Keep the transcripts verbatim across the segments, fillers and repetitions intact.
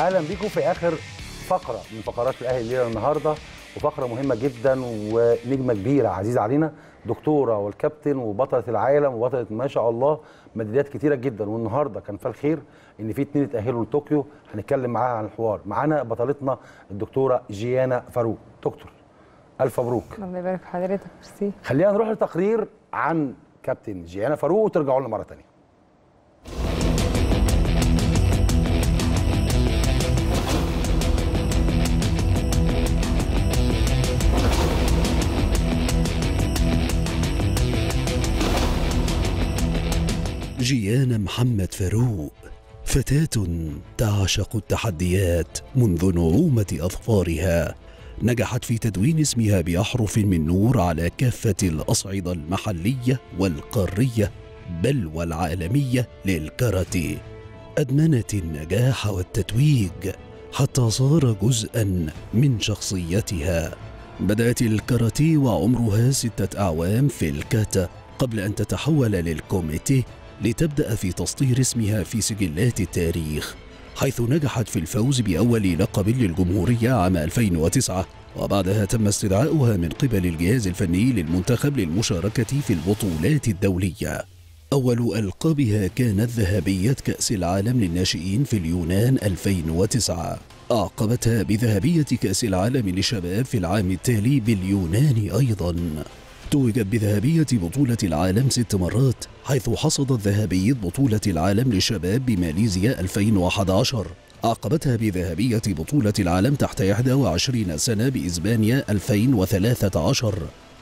اهلا بيكم في اخر فقره من فقرات الاهلي الليله النهارده، وفقره مهمه جدا ونجمه كبيره عزيزه علينا، دكتوره والكابتن وبطله العالم وبطله ما شاء الله ميداليات كتيره جدا. والنهارده كان في الخير ان في اتنين اتاهلوا لطوكيو، هنتكلم معاها عن الحوار. معانا بطلتنا الدكتوره جيانا فاروق. دكتور الف مبروك. الله يبارك في حضرتك. ميرسي. خلينا نروح لتقرير عن كابتن جيانا فاروق وترجعوا لنا مره ثانيه. جيانا محمد فاروق فتاة تعشق التحديات منذ نعومة أظفارها. نجحت في تدوين اسمها بأحرف من نور على كافة الأصعدة المحلية والقارية بل والعالمية للكاراتيه. أدمنت النجاح والتتويج حتى صار جزءا من شخصيتها. بدأت الكاراتيه وعمرها ستة أعوام في الكاتا قبل أن تتحول للكوميتيه لتبدأ في تسطير اسمها في سجلات التاريخ، حيث نجحت في الفوز بأول لقب للجمهورية عام ألفين وتسعة، وبعدها تم استدعاؤها من قبل الجهاز الفني للمنتخب للمشاركة في البطولات الدولية. أول ألقابها كانت ذهبية كأس العالم للناشئين في اليونان ألفين وتسعة، أعقبتها بذهبية كأس العالم للشباب في العام التالي باليونان أيضاً. توجت بذهبية بطولة العالم ست مرات، حيث حصدت ذهبية بطولة العالم للشباب بماليزيا ألفين وأحد عشر، أعقبتها بذهبية بطولة العالم تحت إحدى وعشرين سنة بإسبانيا ألفين وثلاثة عشر،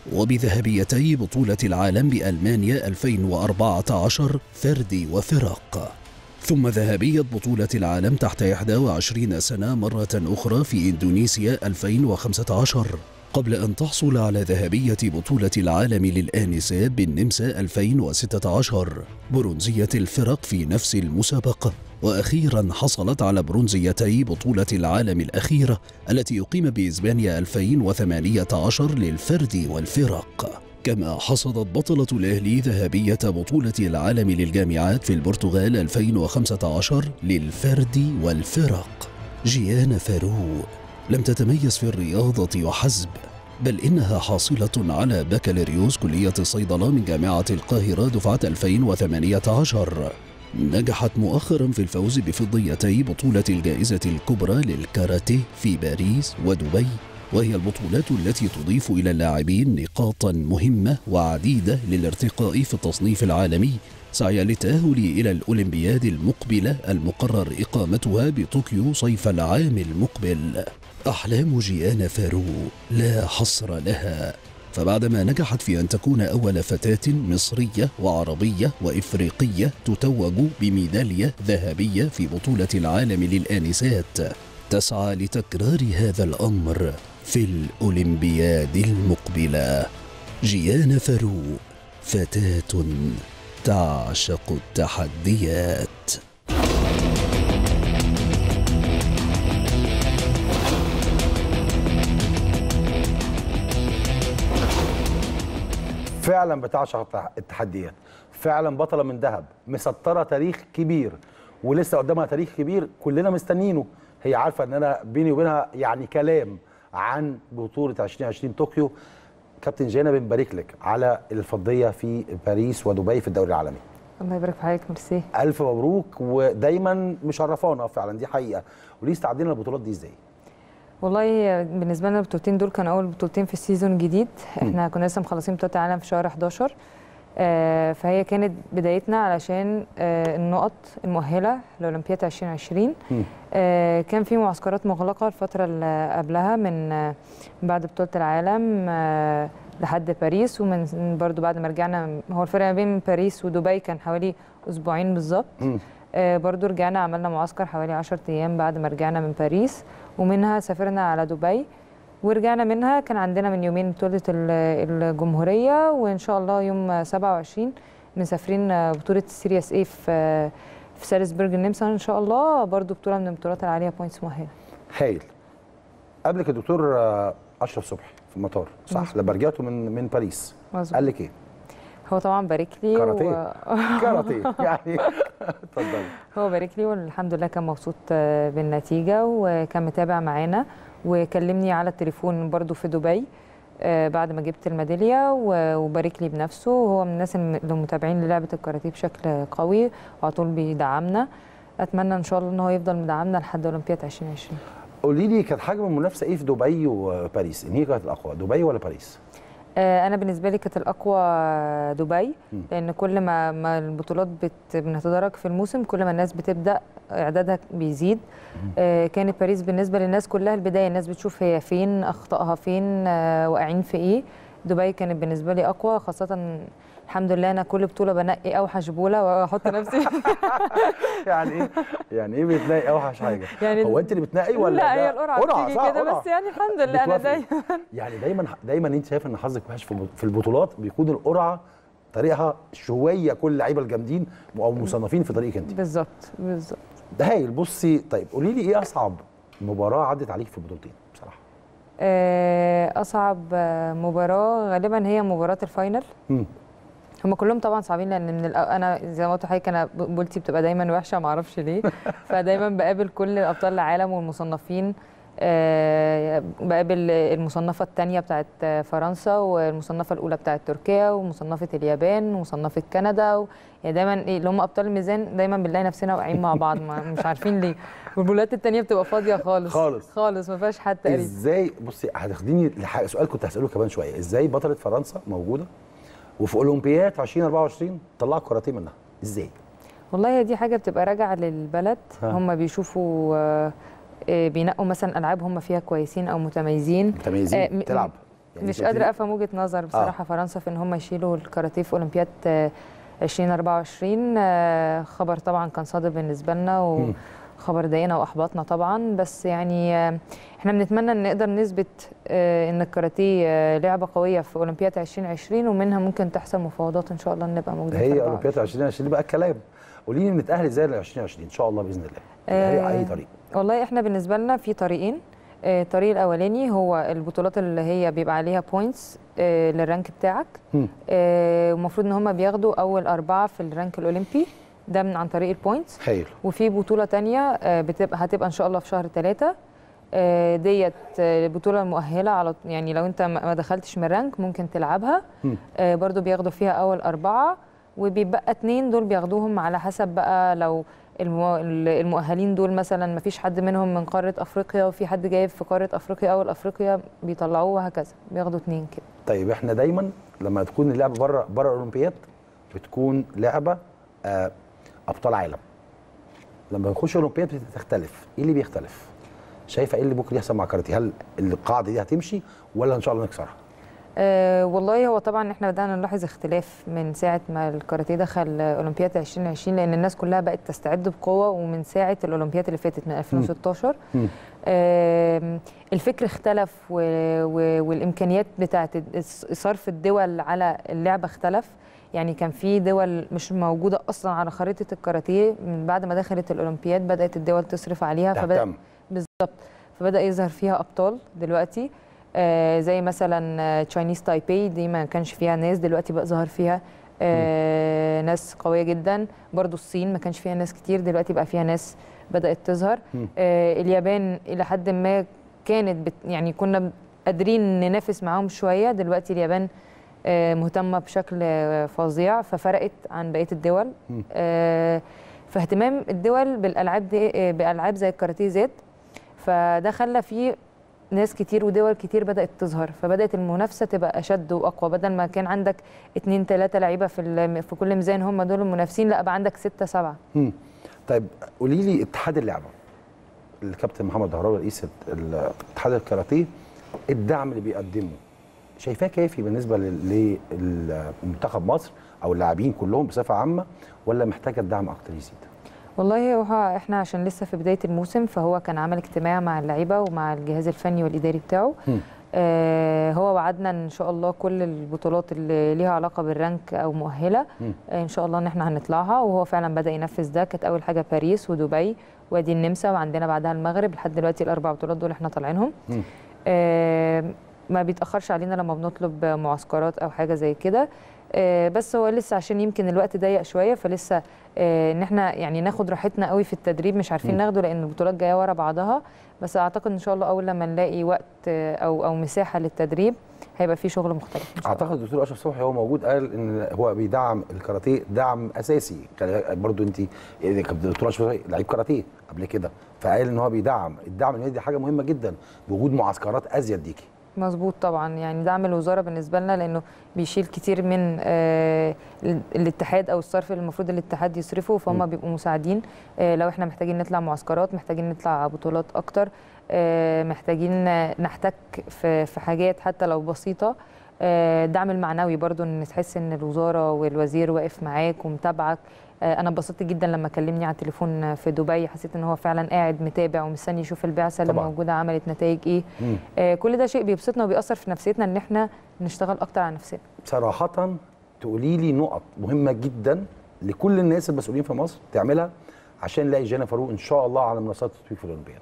وبذهبيتي بطولة العالم بألمانيا ألفين وأربعة عشر فردي وفرق، ثم ذهبية بطولة العالم تحت إحدى وعشرين سنة مرة أخرى في إندونيسيا ألفين وخمسة عشر، قبل أن تحصل على ذهبية بطولة العالم للآنسات بالنمسا ألفين وستة عشر، برونزية الفرق في نفس المسابقة، وأخيرا حصلت على برونزيتي بطولة العالم الأخيرة التي أقيم بإسبانيا ألفين وثمانية عشر للفرد والفرق. كما حصدت بطلة الأهلي ذهبية بطولة العالم للجامعات في البرتغال ألفين وخمسة عشر للفرد والفرق. جيانا فاروق لم تتميز في الرياضة وحسب، بل إنها حاصلة على بكالوريوس كلية الصيدلة من جامعة القاهرة دفعة ألفين وثمانية عشر. نجحت مؤخرا في الفوز بفضيتي بطولة الجائزة الكبرى للكاراتيه في باريس ودبي، وهي البطولات التي تضيف إلى اللاعبين نقاطا مهمة وعديدة للارتقاء في التصنيف العالمي، سعيا للتأهل إلى الأولمبياد المقبلة المقرر إقامتها بطوكيو صيف العام المقبل. أحلام جيانا فاروق لا حصر لها، فبعدما نجحت في أن تكون أول فتاة مصرية وعربية وإفريقية تتوج بميدالية ذهبية في بطولة العالم للآنسات، تسعى لتكرار هذا الأمر في الأولمبياد المقبلة. جيانا فاروق فتاة تعشق التحديات. فعلا بتعشق التحديات، فعلا بطله من ذهب، مسطره تاريخ كبير ولسه قدامها تاريخ كبير كلنا مستنينه. هي عارفه ان انا بيني وبينها يعني كلام عن بطوله ألفين وعشرين طوكيو. كابتن جيانا بنبارك لك على الفضيه في باريس ودبي في الدوري العالمي. الله يبارك في حضرتك. ميرسي. الف مبروك، ودايما مشرفانا فعلا، دي حقيقه. وليه استعدينا للبطولات دي ازاي؟ والله بالنسبه لنا البطولتين دول كانوا اول بطولتين في السيزون الجديد. احنا كنا لسه مخلصين بطوله العالم في شهر أحد عشر، آه فهي كانت بدايتنا علشان آه النقط المؤهله لاولمبياد ألفين وعشرين. آه كان في معسكرات مغلقه الفتره اللي قبلها من آه بعد بطوله العالم آه لحد باريس، ومن برضو بعد ما رجعنا. هو الفرق بين باريس ودبي كان حوالي اسبوعين بالظبط. آه برضو رجعنا عملنا معسكر حوالي عشرة ايام بعد ما رجعنا من باريس، ومنها سافرنا على دبي، ورجعنا منها كان عندنا من يومين بطولة الجمهورية، وإن شاء الله يوم سبعة وعشرين مسافرين بطولة السيريس ايه في في سالزبورج النمسا إن شاء الله، برضو بطولة من البطولات العالية بوينتس مؤهلة. هايل. قبلك الدكتور أشرف صبحي في المطار، صح؟ لما رجعتوا من من باريس مزبوط. قال لك ايه؟ هو طبعا بارك لي كاراتيه و... كاراتيه يعني اتفضلي. هو بارك لي والحمد لله كان مبسوط بالنتيجه وكان متابع معانا وكلمني على التليفون برضو في دبي بعد ما جبت الميداليه وبارك لي بنفسه. وهو من الناس اللي متابعين للعبه الكاراتيه بشكل قوي وعلى طول بيدعمنا. اتمنى ان شاء الله ان هو يفضل مدعمنا لحد اولمبياد ألفين وعشرين. قولي لي كانت حجم المنافسه ايه في دبي وباريس؟ ان هي كانت الاقوى دبي ولا باريس؟ انا بالنسبه لي كانت الاقوى دبي، لان كل ما ما البطولات بنتدرج في الموسم كل ما الناس بتبدا اعدادها بيزيد. كانت باريس بالنسبه للناس كلها البدايه، الناس بتشوف هي فين اخطائها فين واقعين في ايه. دبي كانت بالنسبه لي اقوى، خاصه الحمد لله انا كل بطوله بنقي اوحش بوله واحط نفسي يعني ايه يعني ايه بتنقي اوحش حاجه؟ يعني هو انت اللي بتنقي ولا لا هي القرعه بتيجي كده بس يعني الحمد لله انا دايما يعني دايما دايما انت شايف ان حظك وحش في البطولات بيكون القرعه طريقها شويه كل اللعيبه الجامدين او مصنفين في طريقك انت. بالظبط بالظبط. ده هايل. بصي طيب قولي لي ايه اصعب مباراه عدت عليك في البطولتين بصراحه؟ اصعب مباراه غالبا هي مباراه الفاينل. امم هم كلهم طبعا صعبين لان من الأ... انا زي ما قلت لحضرتك انا بولتي بتبقى دايما وحشه ما اعرفش ليه فدايما بقابل كل ابطال العالم والمصنفين. أه بقابل المصنفه الثانيه بتاعت فرنسا والمصنفه الاولى بتاعت تركيا ومصنفه اليابان ومصنفه كندا و... يعني دايما ايه اللي هم ابطال الميزان دايما بنلاقي نفسنا واقعين مع بعض مش عارفين ليه. والبطولات الثانيه بتبقى فاضيه خالص خالص خالص ما فيهاش حد تقريبا. ازاي بصي هتاخديني لحاجه سؤال كنت هساله كمان شويه، ازاي بطله فرنسا موجوده وفي اولمبياد ألفين وأربعة وعشرين طلعوا الكاراتيه منها ازاي؟ والله دي حاجه بتبقى راجعه للبلد. هم بيشوفوا بينقوا مثلا العاب هم فيها كويسين او متميزين متميزين آه تلعب يعني مش قادره افهم وجهه نظر بصراحه آه. فرنسا في ان هم يشيلوا الكاراتيه في اولمبياد ألفين وأربعة وعشرين. آه خبر طبعا كان صادم بالنسبه لنا وخبر ضايقنا واحبطنا طبعا، بس يعني آه احنا بنتمنى ان نقدر نثبت آه ان الكاراتيه آه لعبه قويه في اولمبياد ألفين وعشرين ومنها ممكن تحصل مفاوضات ان شاء الله نبقى موجودين. هي اولمبياد ألفين وعشرين بقى الكلام. قولي لي بنتاهل ازاي ل ألفين وعشرين ان شاء الله باذن الله؟ آه اي طريق؟ والله احنا بالنسبه لنا في طريقين. الطريق الاولاني هو البطولات اللي هي بيبقى عليها بوينتس للرانك بتاعك، ومفروض ان هم بياخدوا اول اربعه في الرانك الاولمبي ده من عن طريق البوينتس. حلو. وفي بطوله ثانيه بتبقى هتبقى ان شاء الله في شهر ثلاثة ديت بطوله مؤهله على يعني لو انت ما دخلتش من الرانك ممكن تلعبها. برضو بياخدوا فيها اول اربعه وبيبقى اثنين دول بياخدوهم على حسب بقى لو المؤهلين دول مثلا ما فيش حد منهم من قاره افريقيا وفي حد جايب في قاره افريقيا اول افريقيا بيطلعوه وهكذا بياخدوا اثنين كده. طيب احنا دايما لما تكون اللعبه بره بره الاولمبياد بتكون لعبه آه ابطال عالم. لما نخش الاولمبياد بتختلف، ايه اللي بيختلف؟ شايفه ايه اللي ممكن يحصل مع كاراتيه؟ هل القاعده دي هتمشي ولا ان شاء الله نكسرها؟ أه والله هو طبعا احنا بدانا نلاحظ اختلاف من ساعه ما الكاراتيه دخل اولمبياد ألفين وعشرين لان الناس كلها بقت تستعد بقوه ومن ساعه الاولمبياد اللي فاتت من ألفين وستاشر. أه الفكر اختلف و و والامكانيات بتاعه صرف الدول على اللعبه اختلف. يعني كان في دول مش موجوده اصلا على خريطه الكاراتيه من بعد ما دخلت الاولمبياد بدات الدول تصرف عليها فبدا بالظبط فبدا يظهر فيها ابطال دلوقتي. آه زي مثلا تشاينيز تايبي دي ما كانش فيها ناس دلوقتي بقى ظهر فيها آه ناس قويه جدا. برضو الصين ما كانش فيها ناس كتير دلوقتي بقى فيها ناس بدات تظهر. آه اليابان الى حد ما كانت بت يعني كنا قادرين ننافس معاهم شويه، دلوقتي اليابان آه مهتمه بشكل فظيع ففرقت عن بقيه الدول. آه فاهتمام الدول بالالعاب دي بالعاب زي الكاراتيه زاد، فده خلى فيه ناس كتير ودول كتير بدأت تظهر فبدأت المنافسة تبقى أشد وأقوى. بدل ما كان عندك اتنين تلاتة لعيبة في في كل ميزان هم دول المنافسين، لا بقى عندك ستة سبعة. امم طيب قولي لي اتحاد اللعبة الكابتن محمد دهراوي رئيس اتحاد الكاراتيه الدعم اللي بيقدمه شايفاه كافي بالنسبة لمنتخب مصر أو اللاعبين كلهم بصفة عامة ولا محتاجة الدعم أكتر يزيد؟ والله هو احنا عشان لسه في بدايه الموسم فهو كان عمل اجتماع مع اللعيبه ومع الجهاز الفني والاداري بتاعه. آه هو وعدنا ان شاء الله كل البطولات اللي ليها علاقه بالرانك او مؤهله آه ان شاء الله ان احنا هنطلعها، وهو فعلا بدا ينفذ ده. كانت اول حاجه باريس ودبي وادي النمسا وعندنا بعدها المغرب. لحد دلوقتي الاربع بطولات دول احنا طالعينهم. آه ما بيتاخرش علينا لما بنطلب معسكرات او حاجه زي كده. آه، بس هو لسه عشان يمكن الوقت ضيق شويه، فلسه آه، ان احنا يعني ناخد راحتنا قوي في التدريب مش عارفين ناخده، لان البطولات جايه ورا بعضها. بس اعتقد ان شاء الله اول لما نلاقي وقت آه، او او مساحه للتدريب هيبقى في شغل مختلف. اعتقد الدكتور اشرف صبحي هو موجود قال ان هو بيدعم الكاراتيه دعم اساسي. برضو انت الدكتور اشرف صبحي لعيب كاراتيه قبل كده، فقال ان هو بيدعم الدعم المالي، دي حاجه مهمه جدا بوجود معسكرات ازيد ليكي. مظبوط طبعا، يعني دعم الوزاره بالنسبه لنا لانه بيشيل كتير من آه الاتحاد او الصرف اللي المفروض الاتحاد يصرفه، فهم بيبقوا مساعدين. آه لو احنا محتاجين نطلع معسكرات، محتاجين نطلع بطولات اكتر، آه محتاجين نحتك في في حاجات حتى لو بسيطه. آه الدعم المعنوي برضو، ان تحس ان الوزاره والوزير واقف معاك ومتابعك. انا اتبسطت جدا لما كلمني على التليفون في دبي، حسيت ان هو فعلا قاعد متابع ومستني يشوف البعثه اللي موجوده عملت نتائج ايه. آه كل ده شيء بيبسطنا وبيأثر في نفسيتنا ان احنا نشتغل اكتر على نفسنا. صراحه تقولي لي نقط مهمه جدا لكل الناس المسؤولين في مصر تعملها عشان نلاقي جانا فاروق ان شاء الله على منصات التتويج في الاولمبياد.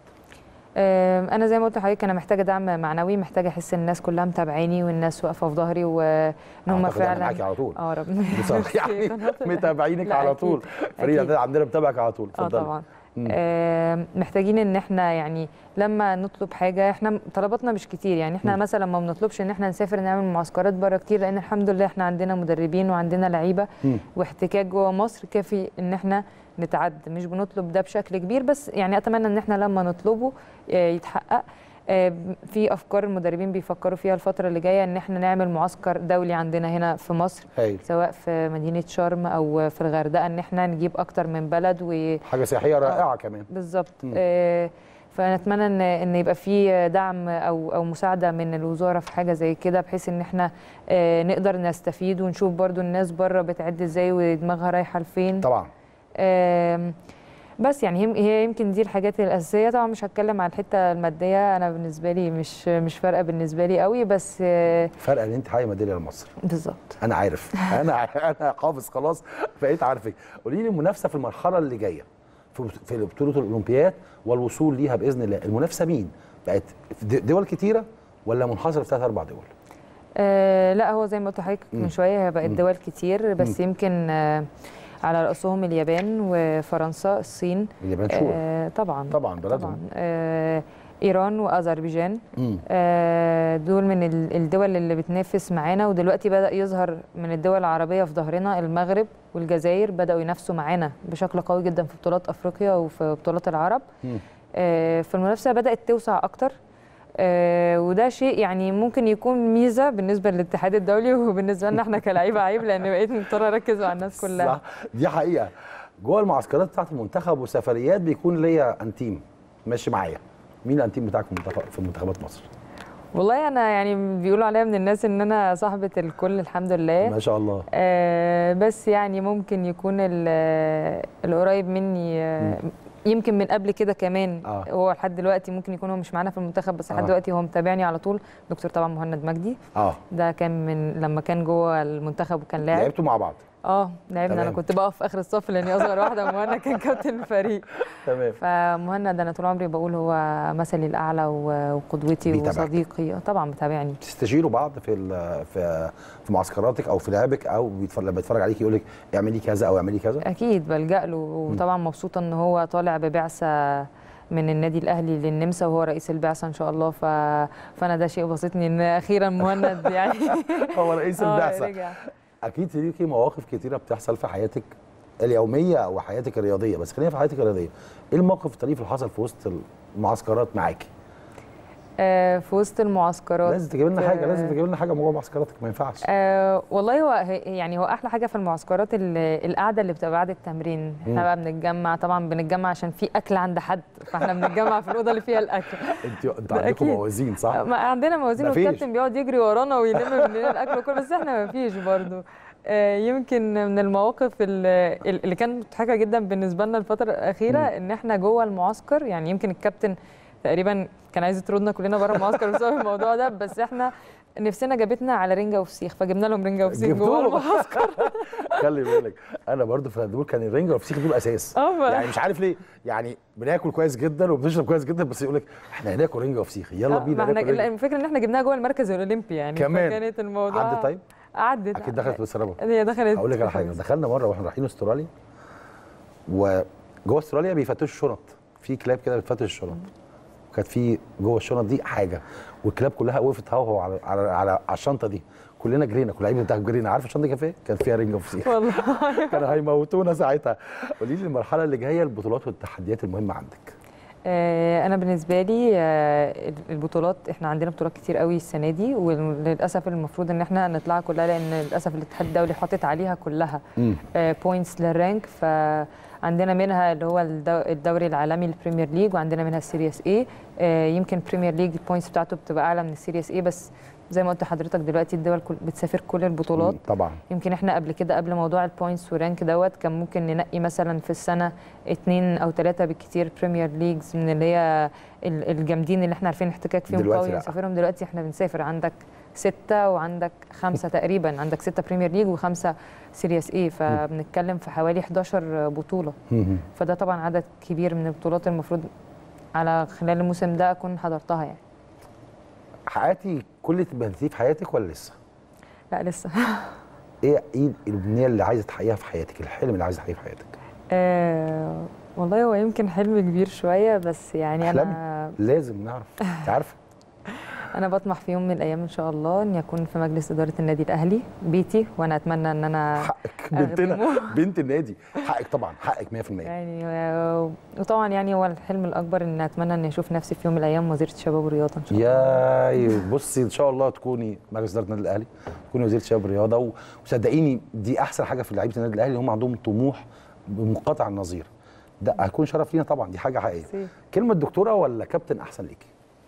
انا زي ما قلت لحضرتك انا محتاجه دعم معنوي، محتاجه احس ان الناس كلها متابعيني والناس واقفه في ظهري وان هم فعلا معاكي على طول. اه ربنا يعني متابعينك على طول. فريق عندنا متابعك على طول. اتفضلي. اه طبعا. آه محتاجين ان احنا يعني لما نطلب حاجه، احنا طلباتنا مش كتير، يعني احنا مم. مثلا ما بنطلبش ان احنا نسافر نعمل معسكرات بره كتير، لان الحمد لله احنا عندنا مدربين وعندنا لعيبه واحتكاك جوه مصر كافي ان احنا نتعد. مش بنطلب ده بشكل كبير، بس يعني اتمنى ان احنا لما نطلبه يتحقق. في افكار المدربين بيفكروا فيها الفتره اللي جايه ان احنا نعمل معسكر دولي عندنا هنا في مصر، هي. سواء في مدينه شرم او في الغردقه، ان احنا نجيب اكتر من بلد و حاجه سياحيه رائعه كمان. بالظبط. آه فنتمنى ان ان يبقى في دعم او او مساعده من الوزاره في حاجه زي كده، بحيث ان احنا آه نقدر نستفيد ونشوف برضو الناس بره بتعد ازاي ودماغها رايحه لفين. طبعا. آه بس يعني هي يمكن دي الحاجات الاساسيه. طبعا مش هتكلم على الحته الماديه، انا بالنسبه لي مش مش فارقه بالنسبه لي قوي، بس فارقه ان انت حاجه ميداليه لمصر. بالظبط. انا عارف. انا انا حافظ خلاص، بقيت عارفك. قولي لي المنافسه في المرحله اللي جايه في في بطوله الاولمبياد والوصول ليها باذن الله، المنافسه مين؟ بقت دول كتيره ولا منحصره في ثلاث اربع دول؟ آه لا، هو زي ما قلت لحضرتك من شويه بقت دول كتير، بس م. يمكن آه على رأسهم اليابان وفرنسا، الصين. اليابان شو؟ آه طبعا طبعا بلدهم. طبعا. آه ايران واذربيجان. آه دول من الدول اللي بتنافس معانا، ودلوقتي بدأ يظهر من الدول العربيه في ظهرنا المغرب والجزائر، بدأوا ينافسوا معانا بشكل قوي جدا في بطولات افريقيا وفي بطولات العرب. آه فالمنافسه بدأت توسع اكتر. آه وده شيء يعني ممكن يكون ميزه بالنسبه للاتحاد الدولي، وبالنسبه لنا احنا كلاعيبه عيب، لان بقيت مضطره اركز مع الناس كلها. صح، دي حقيقه. جوه المعسكرات بتاعت المنتخب وسفريات بيكون ليا انتيم ماشي معايا. مين الانتيم بتاعك في منتخبات مصر؟ والله انا يعني بيقولوا عليا من الناس ان انا صاحبه الكل الحمد لله ما شاء الله. آه بس يعني ممكن يكون القريب مني آه يمكن من قبل كده كمان. آه. هو لحد دلوقتي ممكن يكون هو مش معانا في المنتخب، بس لحد آه. دلوقتي هو متابعني على طول. دكتور طبعا مهند مجدي. اه ده كان من لما كان جوه المنتخب وكان لاعب. لعبتوا مع بعض؟ اه لعبنا. انا كنت بقف في اخر الصف لاني اصغر واحده، مهند كان كابتن الفريق. تمام. فمهند انا طول عمري بقول هو مثلي الاعلى وقدوتي وصديقي. طبعا متابعني. بتستشيروا بعض في في في معسكراتك او في لعبك، او لما بيتفرج عليك يقول لك اعملي كذا او اعملي كذا؟ اكيد بلجأ له، وطبعا مبسوطه ان هو طالع ببعثه من النادي الاهلي للنمسا وهو رئيس البعثه ان شاء الله. ف... فانا ده شيء بسطني ان اخيرا مهند يعني هو رئيس البعثه. اكيد ليكي مواقف كتيره بتحصل في حياتك اليوميه او حياتك الرياضيه، بس خلينا في حياتك الرياضيه. ايه الموقف الطريف اللي حصل في وسط المعسكرات معاكي؟ آه في وسط المعسكرات لازم تجيب لنا حاجه، لازم تجيب لنا حاجه جوه معسكراتك، ما ينفعش. آه والله هو يعني هو احلى حاجه في المعسكرات القعده اللي بتبقى بعد التمرين. احنا بقى بنتجمع، طبعا بنتجمع عشان في اكل عند حد، فاحنا بنتجمع في الاوضه اللي فيها الاكل. انتوا انتوا عندكم موازين صح؟ ما عندنا موازين، والكابتن بيقعد يجري ورانا ويلم مننا الاكل وكل، بس احنا ما فيش برضه. آه يمكن من المواقف اللي كانت مضحكه جدا بالنسبه لنا الفتره الاخيره م. ان احنا جوه المعسكر، يعني يمكن الكابتن تقريبا كان عايز يطردنا كلنا بره المعسكر بسبب الموضوع ده، بس احنا نفسنا جابتنا على رنجه وفسيخ، فجبنا لهم رنجه وفسيخ جوه جبتوهم. المعسكر. خلي بالك انا برضو في الهاندبول كان الرنجه والفسيخ دول اساس، اه يعني مش عارف ليه، يعني بناكل كويس جدا وبنشرب كويس جدا، بس يقول لك احنا هناكل رنجه وفسيخ، يلا بينا احنا ناكل رنجة. الفكره ان احنا جبناها جوه المركز الاولمبي يعني، كمان فكانت الموضوع عدت. طيب عدت اكيد دخلت بالسرابه. هي دخلت. هقول لك على حاجه، دخلنا مره واحنا رايحين استراليا، وجوه استراليا بيفتشوا الشنط، في كلاب كده بتفتش الشنط، وكانت في جوه الشنط دي حاجه، والكلاب كلها وقفت هوهو على على على, على الشنطه دي، كلنا جرينا، كل لعيبه بتاع جرينا. عارف الشنطه دي كانت فين؟ كانت فيها رنجه وفسيخ. والله كانوا هيموتونا ساعتها. قولي لي المرحله اللي جايه، البطولات والتحديات المهمه عندك. آه، انا بالنسبه لي آه، البطولات، احنا عندنا بطولات كتير قوي السنه دي، وللاسف المفروض ان احنا نطلعها كلها، لان للاسف الاتحاد الدولي حاطط عليها كلها بوينتس للرانك. فعندنا منها اللي هو الدوري العالمي البريمير ليج، وعندنا منها السيريس اي. يمكن البريمير ليج البوينتس بتاعته بتبقى اعلى من السيريس اي، بس زي ما قلت لحضرتك دلوقتي الدول كل بتسافر كل البطولات طبعا. يمكن احنا قبل كده، قبل موضوع البوينتس ورانك دوت، كان ممكن ننقي مثلا في السنه اثنين او ثلاثه بالكثير بريمير ليجز من اللي هي الجامدين اللي احنا عارفين الاحتكاك فيهم قوي نسافرهم. دلوقتي احنا بنسافر عندك سته وعندك خمسه تقريبا، عندك سته بريمير ليج وخمسه سيريس اي، فبنتكلم في حوالي احداشر بطوله. فده طبعا عدد كبير من البطولات المفروض على خلال الموسم ده اكون حضرتها يعني. حققتي كل اللي تبهدلتيه في حياتك ولا لسه؟ لا لسه. ايه ايه الامنيه اللي عايزه تحققيها في حياتك، الحلم اللي عايزه تحققيه في حياتك؟ آه والله هو يمكن حلم كبير شويه، بس يعني أحلامي. انا لازم نعرف. انت عارفه انا بطمح في يوم من الايام ان شاء الله ان يكون في مجلس اداره النادي الاهلي بيتي، وانا اتمنى ان انا حقك بنتنا بنت النادي، حقك طبعا، حقك مية في المية يعني. وطبعا يعني هو الحلم الاكبر ان اتمنى ان اشوف نفسي في يوم من الايام وزيره الشباب والرياضه ان شاء الله. يا بصي ان شاء الله تكوني مجلس اداره النادي الاهلي، تكوني وزيره الشباب والرياضه، وصدقيني دي احسن حاجه في لعيبه النادي الاهلي، اللي هم عندهم طموح بمنقطع النظير. ده هيكون شرف لينا طبعا، دي حاجه حقيقيه. كلمه دكتوره ولا كابتن احسن ليكي؟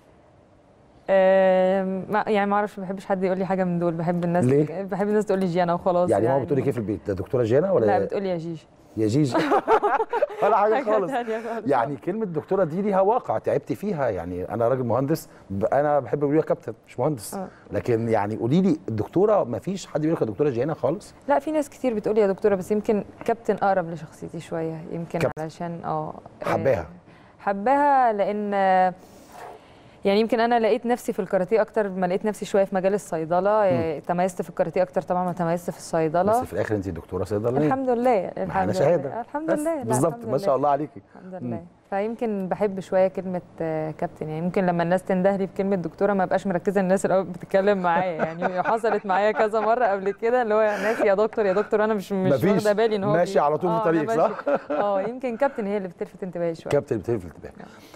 أه يعني ما اعرفش، ما بحبش حد يقول لي حاجه من دول، بحب الناس ليه؟ بحب الناس تقول لي جيانا وخلاص. يعني, يعني ماما بتقول لك ايه في البيت؟ ده دكتوره جيانا ولا لا بتقول لي يا جيجي. يا جيجي ولا حاجه خالص. خالص. يعني كلمه دكتوره دي ليها واقع تعبتي فيها، يعني انا راجل مهندس، انا بحب اقول لها كابتن مش مهندس. أه. لكن يعني قولي لي الدكتوره، ما فيش حد بيقول لك دكتوره جيانا خالص؟ لا في ناس كتير بتقول لي يا دكتوره، بس يمكن كابتن اقرب لشخصيتي شويه، يمكن كابتن. علشان اه حباها حباها لان يعني يمكن انا لقيت نفسي في الكاراتيه اكتر ما لقيت نفسي شويه في مجال الصيدله. م. تميزت في الكاراتيه اكتر طبعا ما تميزت في الصيدله، بس في الاخر انت دكتوره صيدليه. الحمد لله. الحمد لله شهاده. الحمد لله بالظبط، ما شاء الله عليكي. الحمد لله. م. فيمكن بحب شويه كلمه كابتن، يعني ممكن لما الناس تنده لي بكلمه دكتوره ما ابقاش مركزه الناس اللي بتتكلم معايا، يعني حصلت معايا كذا مره قبل كده اللي هو ناس يا دكتور يا دكتور، انا مش مش واخده بالي ان هو ماشي على طول في الطريق صح؟ اه يمكن كابتن هي اللي بتلفت انتباهي شويه. كابتن بتلفت انتباهي.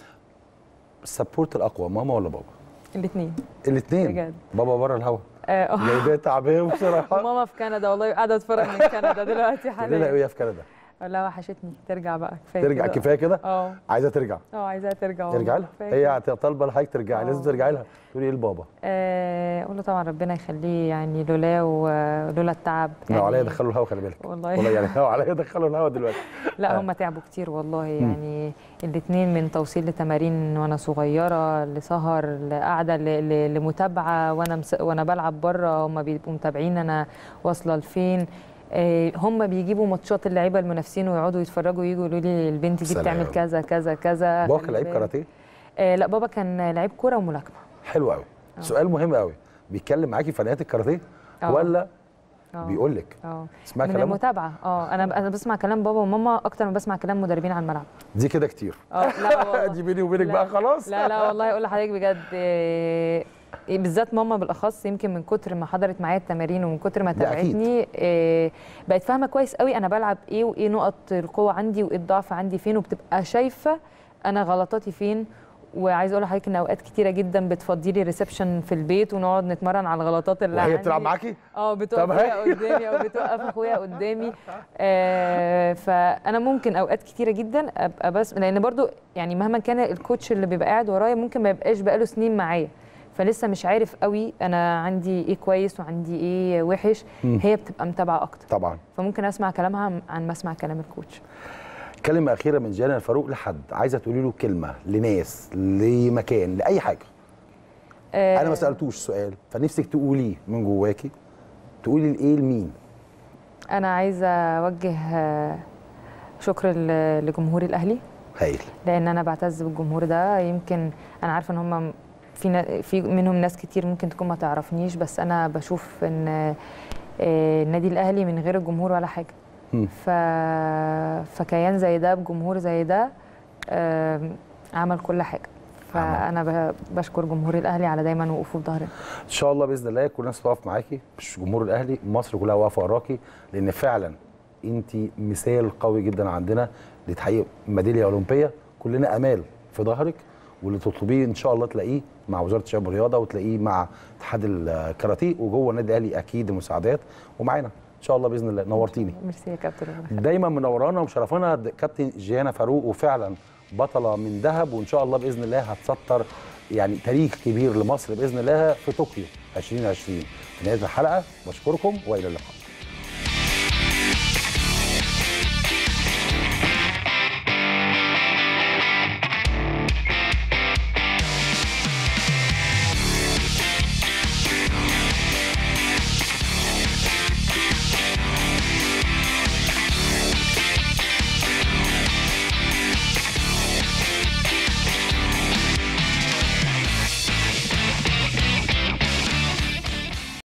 السبورت الاقوى ماما ولا بابا؟ الاثنين. الاثنين بجد. بابا بره الهوا اه جايباه تعبان بصراحه. ماما في كندا والله قاعده اتفرج من كندا دلوقتي حاليا. ليه ايه في كندا؟ لا وحشتني، ترجع بقى كفايه ترجع كفايه كده؟ اه عايزه ترجع؟ اه عايزاها ترجع. ترجع لها؟ هي طالبه لحضرتك ترجعي، لازم ترجعي لها. تقولي ايه لبابا؟ آه اقول له طبعا ربنا يخليه، يعني لولا ولولا التعب يعني. عليا دخلوا الهوا، خلي بالك والله والله يعني عليا دخلوا الهوا دلوقتي. لا هم تعبوا كتير والله، يعني الاثنين من توصيل لتمارين وانا صغيره، لسهر، لقعده، لمتابعه وانا مس... وانا بلعب بره، هم بيبقوا متابعين انا واصله لفين. آه هم بيجيبوا ماتشات اللعيبه المنافسين ويقعدوا يتفرجوا ويجوا يقولوا لي البنت دي بتعمل كذا كذا كذا. بابا كان لعيب كاراتيه؟ آه لا بابا كان لعيب كوره وملاكمه. حلو قوي. أوه. سؤال مهم قوي، بيتكلم معاكي في فنيات الكاراتيه ولا أوه. بيقول لك؟ اه اسمعي من كلامه؟ المتابعه. اه انا انا بسمع كلام بابا وماما اكتر ما بسمع كلام مدربين على الملعب. دي كده كتير. اه لا والله دي بيني وبينك بقى خلاص. لا لا والله اقول لحضرتك بجد، إيه بالذات ماما بالاخص، يمكن من كتر ما حضرت معايا التمارين ومن كتر ما تابعتني إيه بقت فاهمه كويس قوي انا بلعب ايه وايه نقط القوه عندي وايه الضعف عندي فين، وبتبقى شايفه انا غلطاتي فين. وعايزه اقول لحضرتك ان اوقات كتيره جدا بتفضي لي ريسبشن في البيت ونقعد نتمرن على الغلطات اللي عندي. وهي بتلعب معاكي؟ اه بتوقف اخويا قدامي او بتوقف اخويا قدامي. آه فانا ممكن اوقات كتيره جدا ابقى بس، لان برضو يعني مهما كان الكوتش اللي بيبقى قاعد ورايا ممكن ما يبقاش بقاله سنين معايا، فلسه مش عارف قوي انا عندي ايه كويس وعندي ايه وحش. م. هي بتبقى متابعه اكتر طبعا، فممكن اسمع كلامها عن ما اسمع كلام الكوتش. كلمه اخيره من جيانا الفاروق لحد عايزه تقولي له كلمه، لناس، لمكان، لاي حاجه. آه انا ما سالتوش سؤال، فنفسك تقوليه من جواكي، تقولي لايه لمين؟ انا عايزه اوجه آه، شكر ل- لجمهور الاهلي، هايل. لان انا بعتز بالجمهور ده. يمكن انا عارفه ان هم في نا- في منهم ناس كتير ممكن تكون ما تعرفنيش، بس انا بشوف ان آه، النادي الاهلي من غير الجمهور ولا حاجه. مم. ف... فكيان زي ده بجمهور زي ده آم، عمل كل حاجه. فانا ب- بشكر جمهور الاهلي على دايما وقوفه بظهرنا. ان شاء الله باذن الله كل الناس تقف معاكي، مش جمهور الاهلي، مصر كلها واقفه وراكي، لان فعلا انت مثال قوي جدا عندنا لتحقيق ميداليه اولمبيه. كلنا امال في ظهرك، واللي تطلبيه ان شاء الله تلاقيه مع وزاره الشباب والرياضه، وتلاقيه مع اتحاد الكاراتيه، وجوه النادي الاهلي اكيد المساعدات، ومعانا ان شاء الله باذن الله. نورتيني ميرسي يا كابتن. دايما، منورانا ومشرفانا د- كابتن جيانا فاروق، وفعلا بطله من ذهب، وان شاء الله باذن الله هتسطر يعني تاريخ كبير لمصر باذن الله في طوكيو ألفين وعشرين. في نهايه الحلقه بشكركم والى اللقاء.